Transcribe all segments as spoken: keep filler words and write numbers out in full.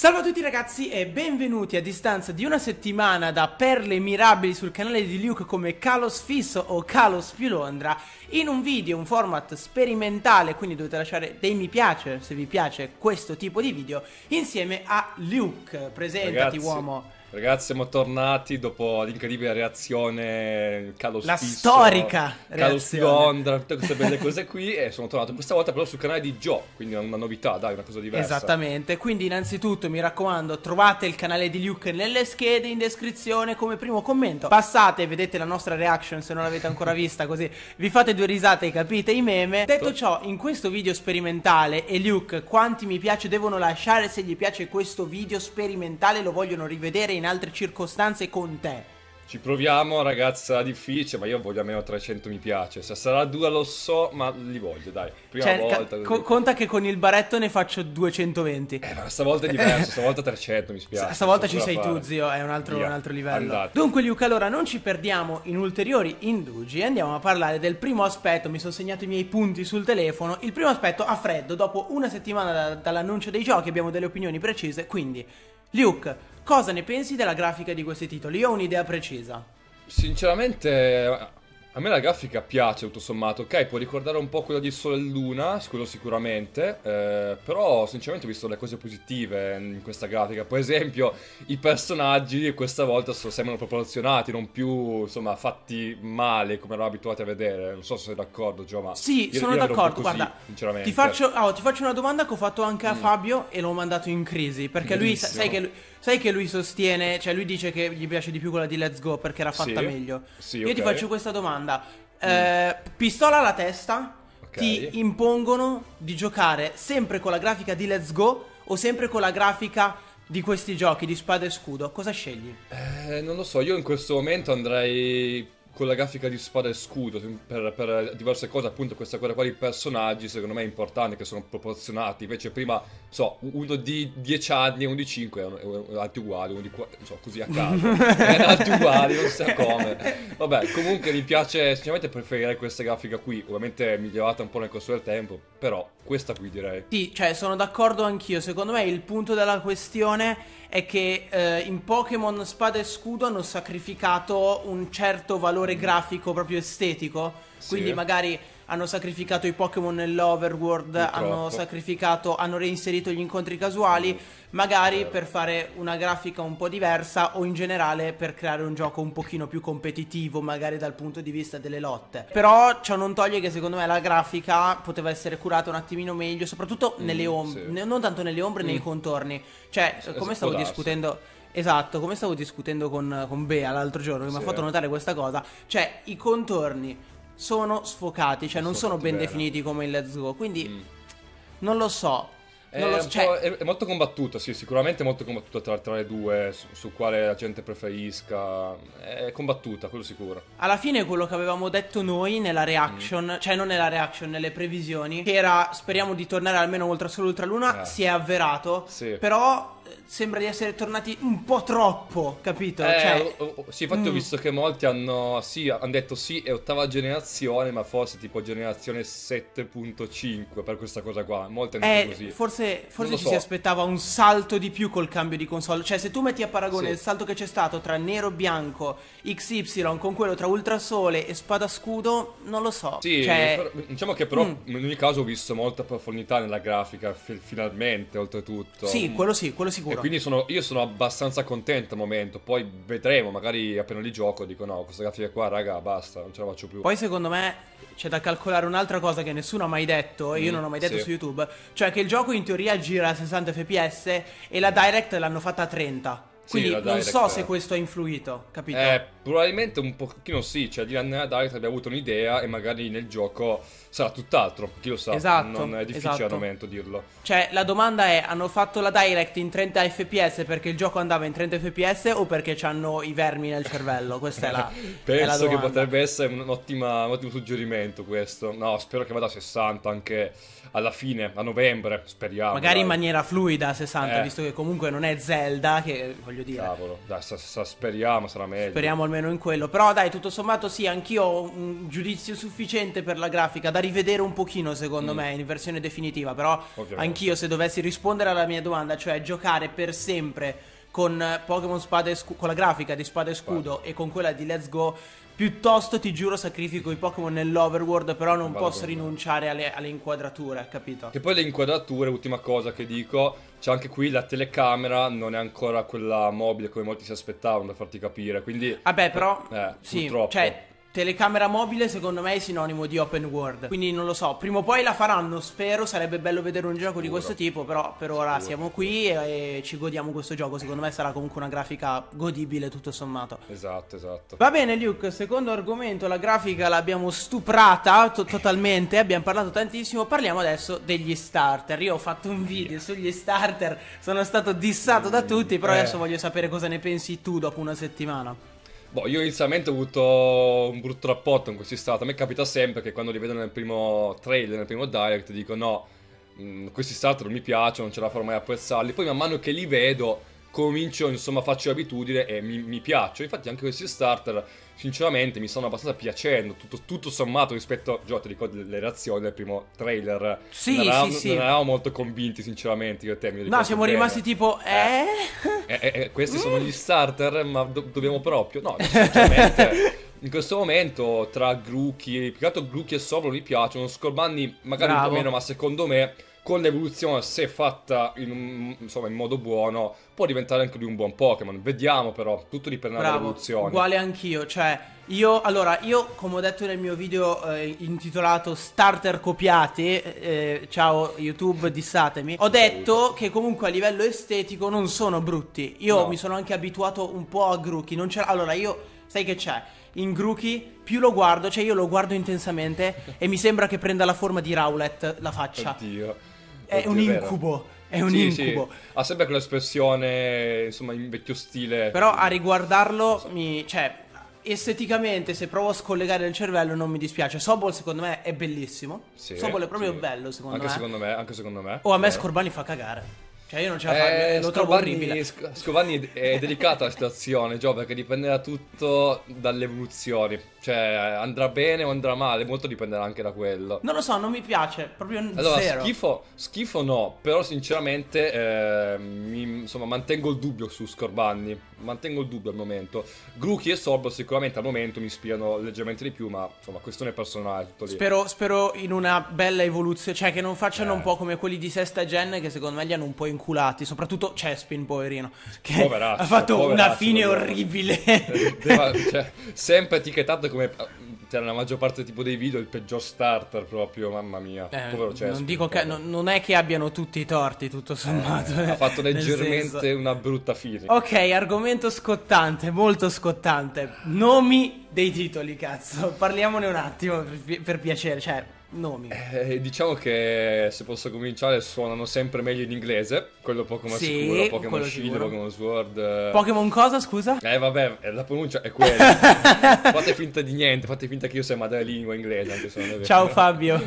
Salve a tutti ragazzi e benvenuti a distanza di una settimana da perle mirabili sul canale di Luke come Kalos Fisso o Kalos più Londra in un video, un format sperimentale, quindi dovete lasciare dei mi piace se vi piace questo tipo di video insieme a Luke. Presentati Ragazzi, uomo. Ragazzi, siamo tornati dopo l'incredibile reazione Kalos La Fisso, storica Kalos reazione. Londra, tutte queste belle cose qui, e sono tornato questa volta però sul canale di Joe, quindi una novità, dai, una cosa diversa. Esattamente, quindi innanzitutto mi raccomando, trovate il canale di Luke nelle schede in descrizione come primo commento. Passate e vedete la nostra reaction se non l'avete ancora vista, così vi fate due risate e capite i meme. Detto ciò, in questo video sperimentale, e Luke, quanti mi piace devono lasciare se gli piace questo video sperimentale, lo vogliono rivedere in altre circostanze con te? Ci proviamo, ragazzi, sarà difficile, ma io voglio almeno trecento mi piace. Se sarà dura lo so, ma li voglio, dai. Prima Cioè, volta. co conta che con il baretto ne faccio duecentoventi. Eh, ma stavolta è diverso, stavolta trecento, mi spiace. Stavolta ci sei tu, zio, è un altro, un altro livello. Andate. Dunque, Luke, allora non ci perdiamo in ulteriori indugi e andiamo a parlare del primo aspetto. Mi sono segnato i miei punti sul telefono. Il primo aspetto a freddo, dopo una settimana da, dall'annuncio dei giochi, abbiamo delle opinioni precise. Quindi, Luke, cosa ne pensi della grafica di questi titoli? Io ho un'idea precisa. Sinceramente, a me la grafica piace tutto sommato, ok, può ricordare un po' quella di Sole e Luna, quello sicuramente, eh, però sinceramente ho visto le cose positive in questa grafica. Per esempio i personaggi questa volta so, sembrano proporzionati, non più insomma fatti male come eravamo abituati a vedere. Non so se sei d'accordo, Gio, ma sì, io, sono io d'accordo, così, guarda, sinceramente. ti faccio, oh, ti faccio una domanda che ho fatto anche a Mm. Fabio e l'ho mandato in crisi, perché lui, sa- Bellissimo. sai che lui, sai che lui sostiene, cioè lui dice che gli piace di più quella di Let's Go perché era fatta Sì, meglio. sì, Io ti ok. faccio questa domanda. Eh, pistola alla testa, Ok. ti impongono di giocare sempre con la grafica di Let's Go o sempre con la grafica di questi giochi di spada e scudo? Cosa scegli? Eh, non lo so, io in questo momento andrei con la grafica di spada e scudo per, per diverse cose, appunto questa cosa qua di personaggi secondo me è importante che sono proporzionati. Invece prima, so, uno di dieci anni e uno di cinque erano alti uguali, uno di qua, so, così a caso erano alti uguali, non so come. Vabbè, comunque mi piace, sinceramente preferirei questa grafica qui, ovviamente è migliorata un po' nel corso del tempo, però questa qui direi. Sì, cioè sono d'accordo anch'io. Secondo me il punto della questione è che eh, in Pokémon Spada e Scudo hanno sacrificato un certo valore grafico proprio estetico. Sì. Quindi magari hanno sacrificato i Pokémon nell'Overworld, hanno Purtroppo. sacrificato, hanno reinserito gli incontri casuali, magari per fare una grafica un po' diversa o in generale per creare un gioco un pochino più competitivo, magari dal punto di vista delle lotte. Però ciò non toglie che secondo me la grafica poteva essere curata un attimino meglio, soprattutto Mm, nelle ombre, sì. non tanto nelle ombre, nei Mm. contorni. Cioè, Eh, come può stavo darsi. discutendo... Esatto, come stavo discutendo con, con Bea l'altro giorno, che mi ha Sì. fatto notare questa cosa. Cioè, i contorni sono sfocati, cioè non Sono sono ben fatti bene. definiti come in Let's Go. Quindi Mm. non lo so. È, Non lo un so. Cioè, po'- è- è molto combattuta, sì, sicuramente molto combattuta tra, tra le due, su, su quale la gente preferisca. È combattuta, quello sicuro. alla fine quello che avevamo detto noi nella reaction, cioè non nella reaction, nelle previsioni, che era speriamo di tornare almeno Ultra Sole Ultra Luna, Eh. si è avverato. Sì. Però eh, sembra di essere tornati un po' troppo, capito? Eh, Cioè, oh, oh, sì, infatti ho mm. visto che molti hanno, sì, hanno detto sì, è ottava generazione, ma forse tipo generazione sette punto cinque per questa cosa qua. Molti hanno detto Eh, così. forse, forse lo ci so. si aspettava un salto di più col cambio di console. Cioè, se tu metti a paragone Sì. il salto che c'è stato tra nero bianco, X Y con quello tra ultrasole e spada scudo, non lo so. Sì, cioè, però- diciamo che però mm. in ogni caso ho visto molta profondità nella grafica, fi- finalmente, oltretutto. sì, quello sì, quello E sicuro. quindi sono, io sono abbastanza contento al momento, poi vedremo, magari appena li gioco dico no, questa grafica qua, raga, basta, non ce la faccio più. Poi secondo me c'è da calcolare un'altra cosa che nessuno ha mai detto e io Mm, non ho mai detto sì. su YouTube, cioè che il gioco in teoria gira a sessanta F P S e la Direct l'hanno fatta a trenta. Quindi la non Direct- so se questo ha influito, capito? Eh, probabilmente un pochino sì, cioè di là nella Direct abbiamo avuto un'idea e magari nel gioco sarà tutt'altro, chi lo sa, Esatto, non è difficile esatto. al momento dirlo. Cioè, la domanda è, hanno fatto la Direct in trenta F P S perché il gioco andava in trenta F P S o perché c'hanno i vermi nel cervello? Questa è la, è la Penso che domanda. potrebbe essere un, ottima, un ottimo suggerimento questo. No, spero che vada a sessanta anche, alla fine, a novembre, speriamo. Magari dai. in maniera fluida a sessanta, Eh. visto che comunque non è Zelda, che voglio dire. Cavolo, dai, sa- sa- speriamo, sarà meglio. Speriamo almeno in quello. Però dai, tutto sommato sì, anch'io ho un giudizio sufficiente per la grafica, da rivedere un pochino secondo Mm. me in versione definitiva. Però Ovviamente. anch'io, se dovessi rispondere alla mia domanda, cioè giocare per sempre con eh, Pokémon Spada e Scudo, con la grafica di Spada e Scudo e con quella di Let's Go, piuttosto ti giuro sacrifico i Pokémon nell'Overworld, però non Vado posso con te. rinunciare alle, alle inquadrature, capito? Che poi le inquadrature, ultima cosa che dico, c'è anche qui la telecamera, non è ancora quella mobile come molti si aspettavano, da farti capire, quindi... Vabbè, però Eh, sì, purtroppo. cioè telecamera mobile secondo me è sinonimo di open world. Quindi non lo so, prima o poi la faranno, spero, sarebbe bello vedere un gioco di Sicuro. questo tipo, però per ora Sicuro. siamo qui e, e ci godiamo questo gioco. Secondo me sarà comunque una grafica godibile tutto sommato. Esatto, esatto. Va bene Luke, secondo argomento, la grafica l'abbiamo stuprata to- totalmente, abbiamo parlato tantissimo, parliamo adesso degli starter. Io ho fatto un video sugli starter, sono stato dissato da tutti, però Eh. adesso voglio sapere cosa ne pensi tu dopo una settimana. Boh, io inizialmente ho avuto un brutto rapporto con questi stati. A me capita sempre che quando li vedo nel primo trailer, nel primo direct, dico no, mh, questi starter non mi piacciono, non ce la farò mai a apprezzarli. Poi man mano che li vedo, comincio, insomma, faccio abitudine e mi, mi piacciono. Infatti anche questi starter, sinceramente, mi stanno abbastanza piacendo, tutto, tutto sommato rispetto, Gio, ti ricordi le reazioni del primo trailer? Sì, non sì, eravamo, sì. non eravamo molto convinti, sinceramente, io e te, mi No, ricordo siamo bene. rimasti tipo, eh? Eh, eh, eh, questi sono gli starter, ma do- dobbiamo proprio? No, sinceramente, in questo momento tra Grookey, più che altro Grookey e Sobolo mi piacciono, Scorbunny magari un Bravo. po' meno, ma secondo me con l'evoluzione, se fatta in, un- insomma, in modo buono, può diventare anche lui un buon Pokémon. Vediamo però, tutto dipende Bravo, dall'evoluzione. uguale anch'io, cioè io, allora, io come ho detto nel mio video eh, intitolato Starter copiati, eh, ciao YouTube, dissatemi, ho detto che comunque a livello estetico non sono brutti. Io No. mi sono anche abituato un po' a Grookey, non c'era, allora io, sai che c'è? In Grookey più lo guardo, cioè io lo guardo intensamente e mi sembra che prenda la forma di Rowlet, la faccia. Oddio. È Oddio, un vero. incubo, è un Sì, sì. incubo. Ha sempre quell'espressione, insomma, in vecchio stile. Però a riguardarlo, mi, cioè, esteticamente, se provo a scollegare il cervello, non mi dispiace. Sobol, secondo me, è bellissimo. Sì, Sobol è proprio sì. bello, secondo anche me. Secondo me. Anche secondo me. O a me Eh. Scorbani fa cagare. Cioè, io non ce la faccio, Eh, lo trovo Scovanni, orribile. Sc- Scovanni è è delicata la situazione, Gio, perché dipenderà tutto dalle evoluzioni. Cioè, andrà bene o andrà male, molto dipenderà anche da quello. Non lo so, non mi piace, proprio Allora, zero. schifo, schifo no, però sinceramente eh, mi, insomma, mantengo il dubbio su Scorbanni, mantengo il dubbio al momento. Grookey e Sobol sicuramente al momento mi ispirano leggermente di più, ma insomma, questione personale, tutto lì. Spero, spero in una bella evoluzione, cioè che non facciano Eh. un po' come quelli di sesta gen, che secondo me li hanno un po' inculati, soprattutto Chespin, poverino, che Poveraccio, ha fatto una poveraccio, fine davvero. orribile. Deva- cioè, sempre etichettato come, cioè, nella maggior parte tipo dei video, il peggior starter proprio, mamma mia. Eh, Povero Chespin, non dico che povero. non, non è che abbiano tutti i torti, tutto sommato. Eh, ha fatto nel leggermente senso. una brutta fine. Ok, argomento scottante, molto scottante. Nomi dei titoli, cazzo. Parliamone un attimo per, pi- per piacere, cioè, nomi. Eh, diciamo che se posso cominciare suonano sempre meglio in inglese, quello poco ma Sì, sicuro, Pokémon quello Shield, sicuro. Pokémon Sword. eh. Pokémon cosa, scusa? Eh vabbè, eh, la pronuncia è quella. Fate finta di niente, fate finta che io sia madrelingua inglese, anche se non è vero. Ciao Fabio.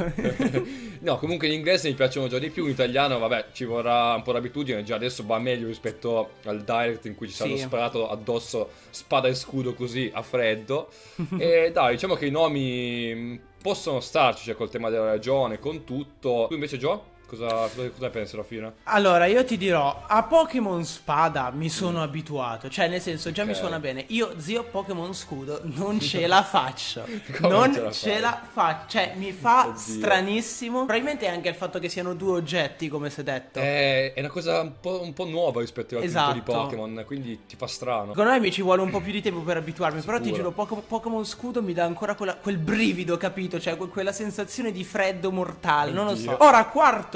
No, comunque in inglese mi piacciono già di più, in italiano vabbè ci vorrà un po' d'abitudine, già adesso va meglio rispetto al direct in cui ci hanno Sì. sparato addosso spada e scudo così a freddo. E dai, diciamo che i nomi mh, possono starci, cioè col tema della regione, con tutto. Tu invece Gio, cosa, cosa, cosa ne pensi alla fine? Allora, io ti dirò, a Pokémon Spada mi sono abituato, cioè nel senso già mi Ok. suona bene. Io, zio Pokémon Scudo, non ce la faccio. Come non ce la ce fai? la faccio, cioè mi fa Oddio. stranissimo. Probabilmente anche il fatto che siano due oggetti, come si è detto. È, è una cosa un po', un po' nuova rispetto al Esatto. tipo di Pokémon, quindi ti fa strano. Secondo me mi ci vuole un po' più di tempo per abituarmi. Però ti Sicuro. giuro, Pokémon, Pokémon Scudo mi dà ancora quella- quel brivido, capito? Cioè que- quella sensazione di freddo mortale. Non lo so. Oddio. Ora, quarto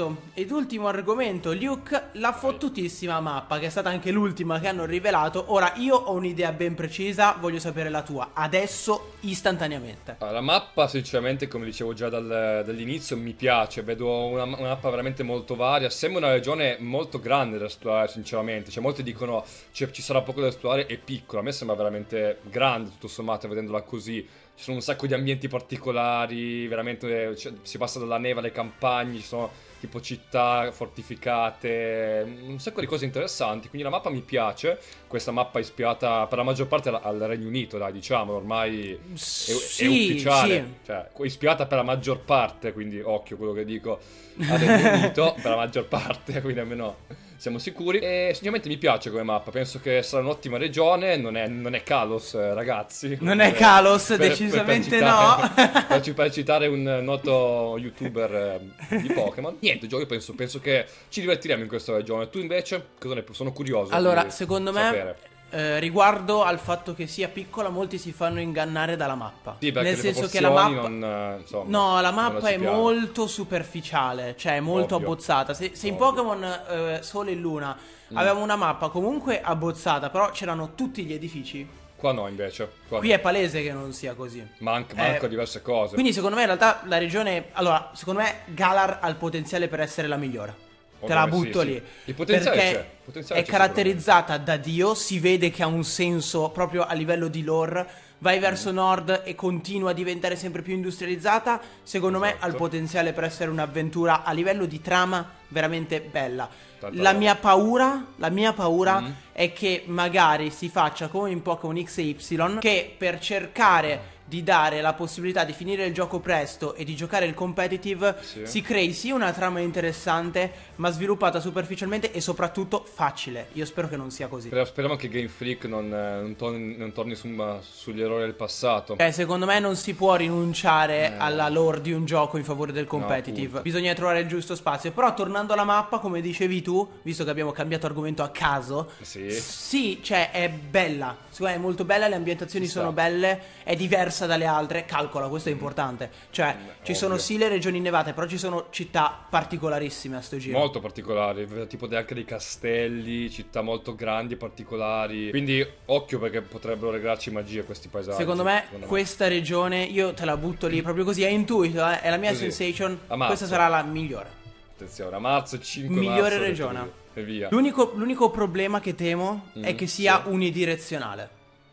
quarto ed ultimo argomento, Luke, la fottutissima mappa, che è stata anche l'ultima che hanno rivelato. Ora, io ho un'idea ben precisa, voglio sapere la tua, adesso, istantaneamente. La mappa, sinceramente, come dicevo già dal, dall'inizio, mi piace, vedo una, una mappa veramente molto varia, sembra una regione molto grande da esplorare, sinceramente. Cioè, molti dicono cioè, ci sarà poco da esplorare, è piccola, a me sembra veramente grande, tutto sommato, vedendola così. Ci sono un sacco di ambienti particolari, veramente cioè, si passa dalla neve alle campagne, ci sono tipo città fortificate, un sacco di cose interessanti, quindi la mappa mi piace. Questa mappa è ispirata per la maggior parte al, al Regno Unito, dai, diciamo, ormai è, sì, è ufficiale, sì. Cioè, ispirata per la maggior parte, quindi occhio quello che dico, al Regno Unito, per la maggior parte, quindi almeno siamo sicuri. E sinceramente mi piace come mappa, penso che sarà un'ottima regione, non è, non è Kalos, ragazzi. Non è Kalos, per, decisamente per, per citare, no. per, per citare un noto youtuber eh, di Pokémon. Niente, Gio, io penso, penso che ci divertiremo in questa regione. Tu invece, cosa ne sono curioso. Allora, di secondo sapere. me... Eh, riguardo al fatto che sia piccola, molti si fanno ingannare dalla mappa. Sì, perché nel le senso che la mappa non, insomma, no, la non mappa è ci piace. molto superficiale, cioè è molto Ovvio. abbozzata. Se, se in Ovvio. Pokémon eh, Sole e Luna Mm. avevamo una mappa comunque abbozzata, però c'erano tutti gli edifici. Qua no, invece. Qua Qui no. è palese che non sia così. Manca, Eh, manca diverse cose. Quindi secondo me in realtà la regione, allora, secondo me Galar ha il potenziale per essere la migliore. Te la Ovviamente butto sì, lì. sì. Il potenziale perché c'è, il potenziale è c'è caratterizzata da Dio, si vede che ha un senso proprio a livello di lore. Vai verso nord e continua a diventare sempre più industrializzata. Secondo me ha il Esatto. potenziale per essere un'avventura a livello di trama veramente bella. Tanta La roba. mia paura, la mia paura Mm. è che magari si faccia come in Pokémon X e Y, che per cercare di dare la possibilità di finire il gioco presto e di giocare il competitive Sì. si crei sì una trama interessante, ma sviluppata superficialmente e soprattutto facile. Io spero che non sia così. Speriamo- Speriamo che Game Freak non, eh, non torni, non torni su- sugli errori del passato. Eh, secondo me non si può rinunciare Eh. alla lore di un gioco in favore del competitive. appunto. Bisogna trovare il giusto spazio. Però tornando alla mappa, come dicevi tu, visto che abbiamo cambiato argomento a caso, Sì. sì, cioè è bella. Secondo me è molto bella, le ambientazioni Ci sono sta. belle, è diversa dalle altre. Calcola, questo è importante. Cioè, Mm, ci sono ovvio. sì le regioni innevate, però ci sono città particolarissime a sto giro. Molto particolari, tipo de- anche dei castelli, città molto grandi e particolari. Quindi occhio perché potrebbero regalarci magia questi paesaggi. Secondo me questa regione, io te la butto lì proprio così, è intuito, eh, è la mia Così, sensation. a marzo. Questa sarà la migliore. Attenzione, a marzo, cinque Migliore marzo, regione. e via. L'unico, l'unico problema che temo è Mm, che sia sì. unidirezionale.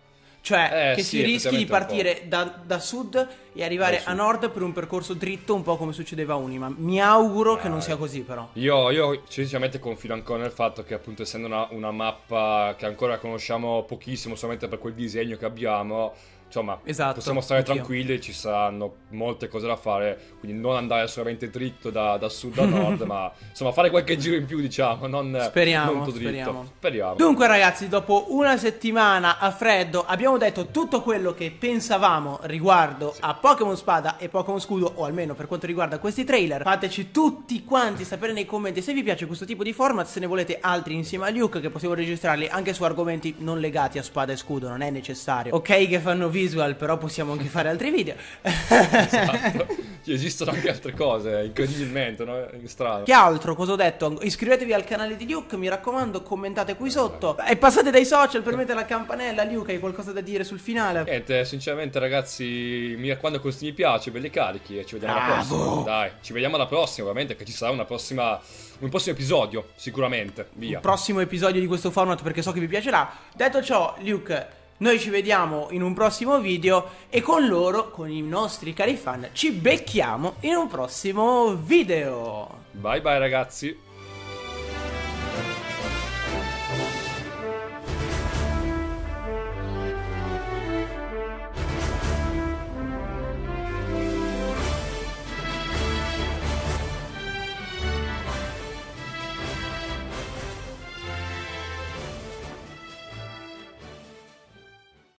Cioè, Eh, che sì, si rischi di effettivamente un partire da, da sud e arrivare Da a sud. nord per un percorso dritto, un po' come succedeva a Unima. Mi auguro che non Dai. sia così, però. Io, io sinceramente confido ancora nel fatto che appunto essendo una, una mappa che ancora conosciamo pochissimo solamente per quel disegno che abbiamo, insomma, Esatto, possiamo stare anch'io. tranquilli, ci saranno molte cose da fare, quindi non andare solamente dritto da, da sud a nord, ma insomma fare qualche giro in più, diciamo, non, Speriamo, non tutto dritto. speriamo. Speriamo. Dunque ragazzi, dopo una settimana a freddo abbiamo detto tutto quello che pensavamo riguardo a Pokémon Spada e Pokémon Scudo, o almeno per quanto riguarda questi trailer. Fateci tutti quanti sapere nei commenti se vi piace questo tipo di format, se ne volete altri insieme a Luke, che possiamo registrarli anche su argomenti non legati a Spada e Scudo, non è necessario. Ok che fanno visual, però possiamo anche fare altri video. Esatto. Esistono anche altre cose, incredibilmente, no? È strano. Che altro? Cosa ho detto? Iscrivetevi al canale di Luke, mi raccomando, commentate qui sotto. E passate dai social, premete la campanella. Luke, hai qualcosa da dire sul finale? Niente, sinceramente ragazzi, mi raccomando con questi mi piace, belli carichi e ci vediamo alla Bravo. prossima. Dai, ci vediamo alla prossima, ovviamente che ci sarà una prossima, un prossimo episodio, sicuramente. Via. Il prossimo episodio di questo format, perché so che vi piacerà. Detto ciò, Luke, noi ci vediamo in un prossimo video e con loro, con i nostri cari fan, ci becchiamo in un prossimo video. Bye bye ragazzi.